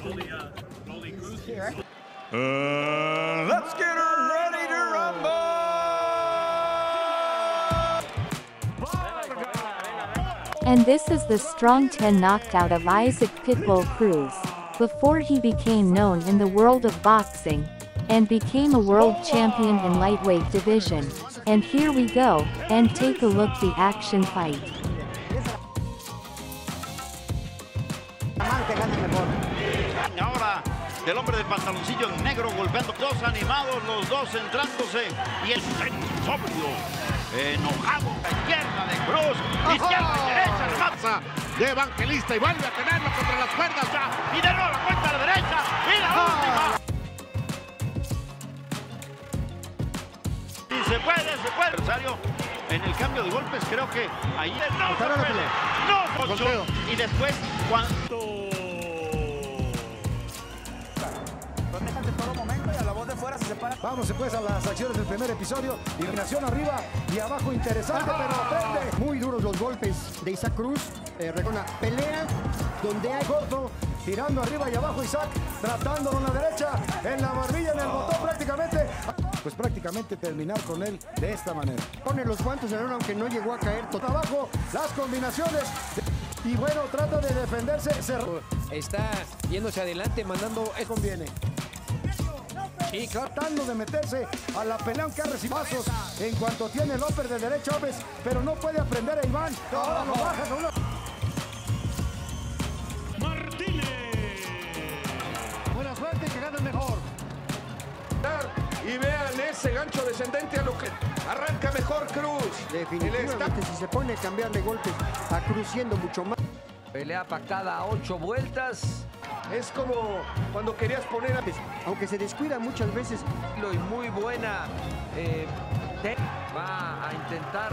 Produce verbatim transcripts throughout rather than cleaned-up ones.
Uh, let's get ready to rumble! And this is the strong ten knockout of Isaac Pitbull Cruz, before he became known in the world of boxing, and became a world champion in lightweight division. And here we go, and take a look the action fight. Ahora del hombre del pantaloncillo negro golpeando, dos animados, los dos centrándose, y el sobrio, enojado, la izquierda de Cruz, izquierda y derecha, pasa de Evangelista y vuelve a tenerlo contra las cuerdas ya, y de nuevo la cuenta a la derecha, y la última. Y se puede, se puede. Adversario en el cambio de golpes, creo que ahí no se puede. No, Poncho. Y después, cuando... Vamos pues a las acciones del primer episodio. Eliminación arriba y abajo, interesante, pero prende. Muy duros los golpes de Isaac Cruz. Eh, una pelea donde hay corto, tirando arriba y abajo Isaac, tratándolo en la derecha, en la barbilla, en el botón prácticamente. Pues prácticamente terminar con él de esta manera. Pone los guantes en uno, aunque no llegó a caer. Todo abajo, las combinaciones. Y bueno, trata de defenderse. Se... Está yéndose adelante, mandando... Conviene. Y tratando de meterse a la pelea, aunque ha recibido pasos en cuanto tiene el upper de derecha, pero no puede aprender a Iván. Ahora lo baja con una... Martínez. Buena suerte, que gane mejor. Y vean ese gancho descendente a lo que arranca mejor Cruz. Definitivamente, si se pone a cambiarle golpes a Cruz siendo mucho más. Pelea pactada a ocho vueltas. Es como cuando querías poner a... Aunque se descuida muchas veces. Y muy buena. Eh, va a intentar...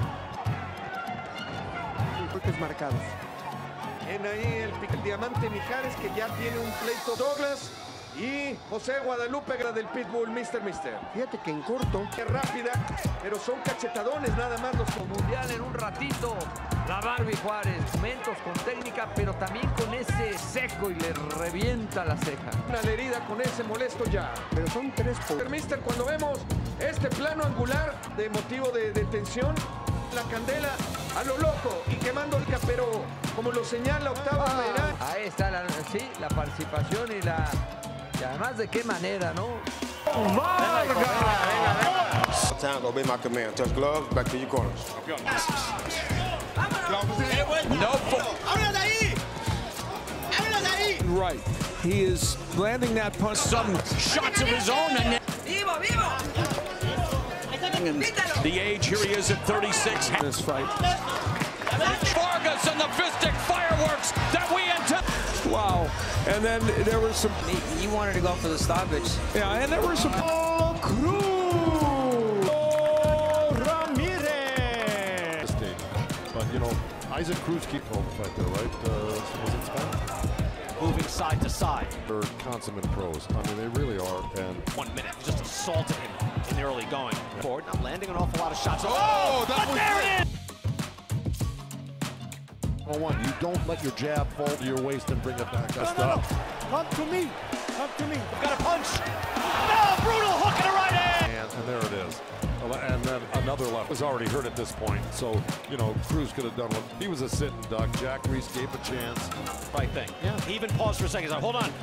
Golpes marcados. En ahí el, el diamante Mijares, que ya tiene un pleito. Douglas y José Guadalupe del Pitbull, Mister Mister. Fíjate que en corto. Es rápida, pero son cachetadones nada más los... Mundial en un ratito. La Barbie Juárez, momentos con técnica, pero también con ese seco y le revienta la ceja. Una herida con ese molesto ya. Pero son tres por... Mister, cuando vemos este plano angular de motivo de, de tensión, la candela a lo loco y quemando el pero como lo señala Octavo Meirán. Ah, ahí está la, sí, la participación y la... Y además de qué manera, ¿no? Oh my God. Venga, venga. Time, obey my command. Touch gloves, back to your corners. No. ¡Ábrelo de ahí! ¡Ábrelo de ahí! Right. He is landing that punch. Some shots of his own. And ¡Vivo, vivo! the age, here he is at thirty-six. This fight. Vargas and the fistic fireworks that we intend. Wow. And then there was some... He, he wanted to go for the stoppage. Yeah, and there was some... Oh, Cruz! Oh, Ramirez! But, you know, Isaac Cruz keep home fight there, right? Uh, was it Spanish? Moving side to side. They're consummate pros. I mean, they really are. And One minute, just assaulted him in the early going. Forward, now landing an awful lot of shots. Oh, that but was there it. it is! One, you don't let your jab fall to your waist and bring it back. That's No, no, no. tough. Come to me. Come to me. Got a punch. No, brutal hook in the right hand. And, and there it is. And then another left was already hurt at this point. So, you know, Cruz could have done what he was a sitting duck. Jack Reese gave a chance. Right thing. Yeah. He even paused for a second. He's like, hold on.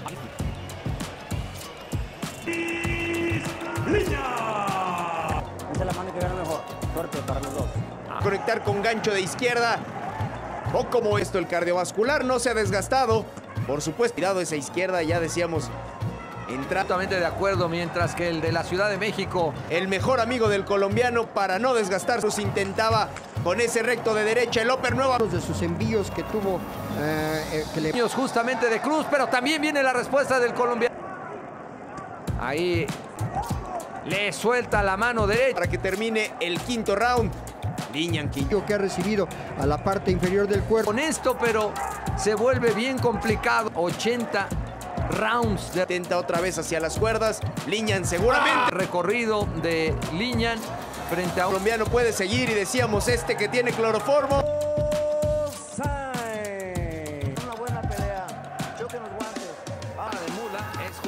Esa es la mano que gana mejor. Suerte para los dos. Conectar con gancho de izquierda. O como esto, el cardiovascular no se ha desgastado. Por supuesto, tirado esa izquierda, ya decíamos. Entra... Totalmente de acuerdo, mientras que el de la Ciudad de México, el mejor amigo del colombiano, para no desgastarse, intentaba con ese recto de derecha el upper nuevo. De sus envíos que tuvo, eh, eh, que le... justamente de Cruz, pero también viene la respuesta del colombiano. Ahí le suelta la mano derecha. Para que termine el quinto round. Liñan Quinto que ha recibido a la parte inferior del cuerpo. Con esto, pero se vuelve bien complicado. ochenta rounds. De... Intenta otra vez hacia las cuerdas. Liñan seguramente. Ah, recorrido de Liñan frente a un colombiano puede seguir y decíamos este que tiene cloroformo. Una buena pelea. Choquen los guantes.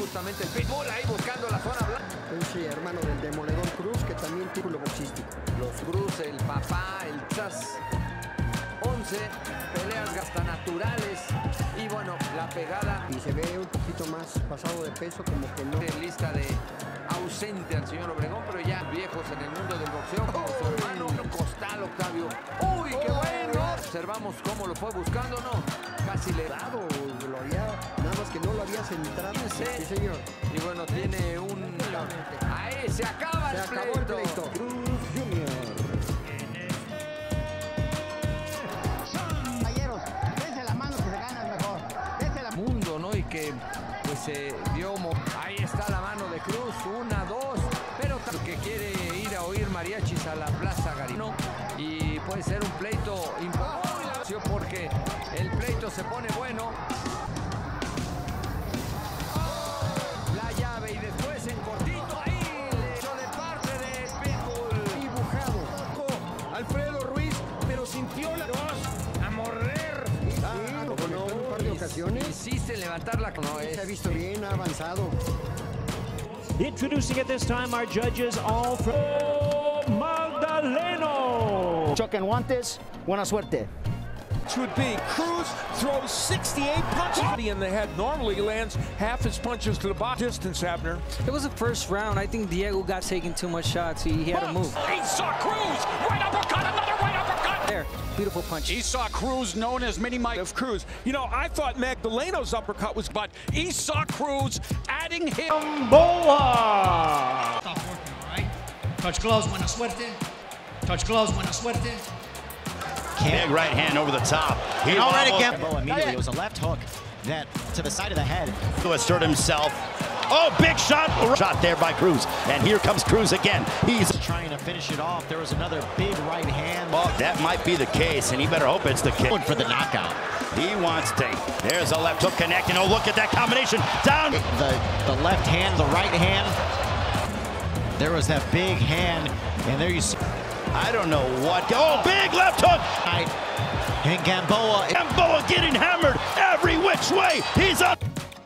justamente el Pitbull ahí buscando la zona blanca. Ese hermano del Demoledor Cruz, que también título boxístico. Los Cruz, el papá, el Chas. once peleas hasta naturales. Y bueno, la pegada. Y se ve un poquito más pasado de peso, como que no. En lista de ausente al señor Obregón, pero ya viejos en el mundo del boxeo, como su hermano Costal, Octavio. ¡Uy, qué bueno! Observamos cómo lo fue buscando, ¿no? Casi le dado, lo había, nada más que no lo había centrado. Sí, sí señor. Y bueno, tiene un... Ahí se acaba se el acabó pleito. el pleito. Cruz Junior. Caballeros, dense la mano que se gana mejor. Dense la mundo, ¿no? Y que pues se dio... Ahí está la mano de Cruz, una, dos, pero que quiere ir a oír mariachis a la Plaza Garino y puede ser un pleito importante porque el pleito se pone bueno. La llave y después en cortito ahí le echó de parte de Pitbull. Dibujado. Alfredo Ruiz, pero sintió la dos a morrer. Ah, sí, lo conectó en un par de ocasiones. Insiste en levantar la... No, es... Se ha visto bien, ha avanzado. Introducing at this time our judges, all from Magdaleno. Choquen guantes, buena suerte. Would be Cruz throws sixty-eight punches in the head. Normally lands half his punches to the bottom distance, Abner. It was the first round. I think Diego got taking too much shots. He, he had to move. Esau Cruz, right uppercut, another right uppercut. There, beautiful punch. Esau Cruz, known as Mini Mike of Cruz. You know, I thought Magdaleno's uppercut was, but Esau Cruz adding him. Boa! Stop working, all right? Touch gloves, buena suerte. Touch gloves, buena suerte. Big right hand over the top. He already Gamboa immediately. It was a left hook that to the side of the head. To assert himself. Oh, big shot. Shot there by Cruz. And here comes Cruz again. He's trying to finish it off. There was another big right hand. Oh, that might be the case, and he better hope it's the case. For the knockout. He wants to. There's a left hook connecting. Oh, look at that combination. Down. The, the left hand, the right hand. There was that big hand, and there you see. I don't know what. Oh, big left hook. And Gamboa. Gamboa getting hammered every which way. He's up.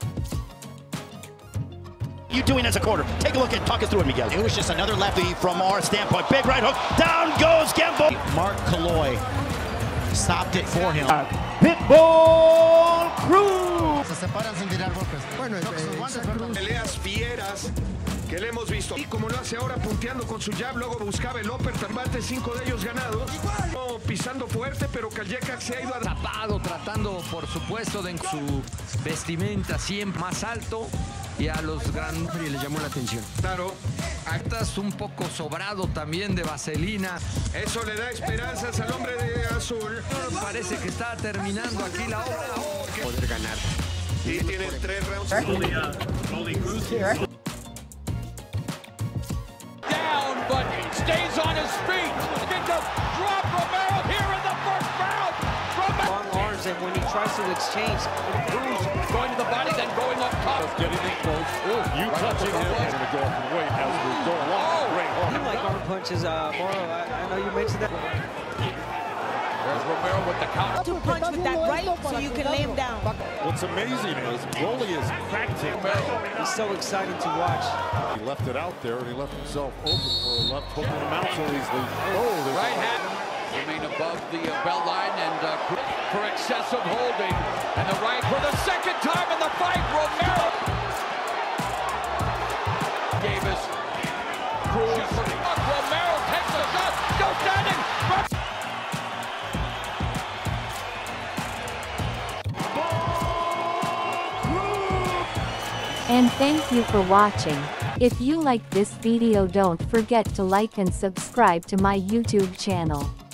You doing as a quarter? Take a look at, talk us through it, Miguel. It was just another lefty from our standpoint. Big right hook. Down goes Gamboa. Mark Calloy stopped it for him. Pitbull Cruz. Se separan sin tirar golpes. Bueno, peleas fieras que le hemos visto. Y como lo hace ahora, punteando con su jab, luego buscaba el upper, bate cinco de ellos ganados. No, pisando fuerte, pero Calleca se ha ido a... Tapado, tratando, por supuesto, de su vestimenta siempre más alto. Y a los grandes le llamó la atención. Claro. Actas un poco sobrado también de vaselina. Eso le da esperanzas al hombre de azul. Parece que está terminando aquí la obra. Oh, que... Poder ganar. Y tienen tres rounds. Down, but stays on his feet. Get to drop Romero here in the first round. Romero. Long arms, and when he tries to exchange, Cruz going to the body, then going up top. Getting it close. Ooh, you right touching him. He's going to go up and wait as we go along. Oh, Great. you like arm punches, uh, Moro. I, I know you mentioned that. There's Romero with the counter. To punch with that right so you can lay him down. What's amazing is Broly is practicing. He's so exciting to watch. He left it out there, and he left himself open for a left hook and a mount so easily. Oh, there's right hand. Remain above the uh, belt line and uh, for excessive holding. And the right for the second time in the fight, Romero. Davis. Cruz. Romero takes a shot. Still standing. And thank you for watching. If you like this video, don't forget to like and subscribe to my YouTube channel.